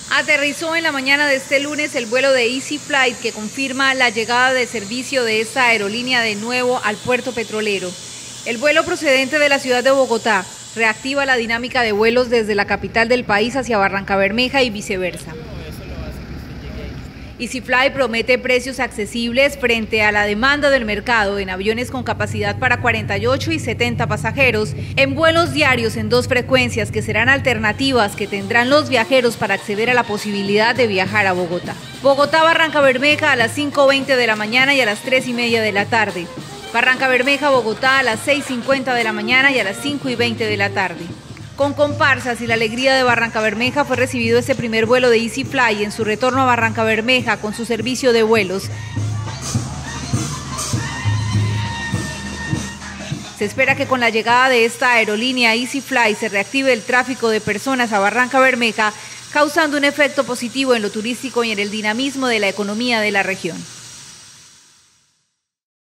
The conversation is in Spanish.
Aterrizó en la mañana de este lunes el vuelo de Easy Flight que confirma la llegada de servicio de esta aerolínea de nuevo al puerto petrolero. El vuelo procedente de la ciudad de Bogotá reactiva la dinámica de vuelos desde la capital del país hacia Barrancabermeja y viceversa. Easy Flight promete precios accesibles frente a la demanda del mercado en aviones con capacidad para 48 y 70 pasajeros, en vuelos diarios en 2 frecuencias que serán alternativas que tendrán los viajeros para acceder a la posibilidad de viajar a Bogotá. Bogotá-Barrancabermeja a las 5:20 de la mañana y a las 3:30 de la tarde. Barrancabermeja-Bogotá a las 6:50 de la mañana y a las 5:20 de la tarde. Con comparsas y la alegría de Barrancabermeja fue recibido este primer vuelo de Easy Flight en su retorno a Barrancabermeja con su servicio de vuelos. Se espera que con la llegada de esta aerolínea Easy Flight se reactive el tráfico de personas a Barrancabermeja, causando un efecto positivo en lo turístico y en el dinamismo de la economía de la región.